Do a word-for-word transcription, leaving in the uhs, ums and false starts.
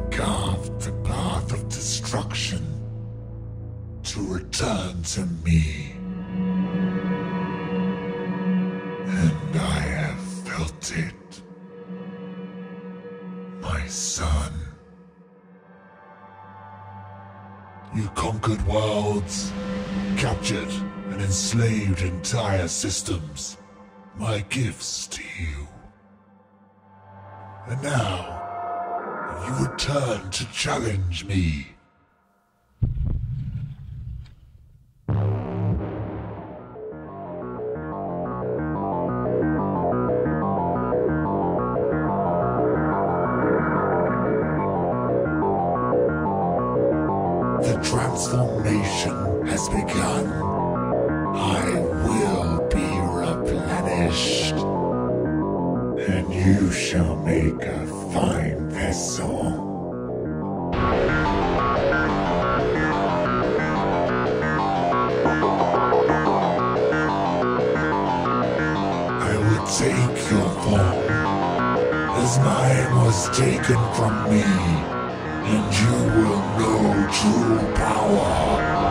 carved the path of destruction to return to me. And I have felt it. My son. You conquered worlds, captured and enslaved entire systems. My gifts to you. And now, you return to challenge me. The transformation has begun. I will be replenished. And you shall make a fine vessel. I will take your form, as mine was taken from me, and you will know true power.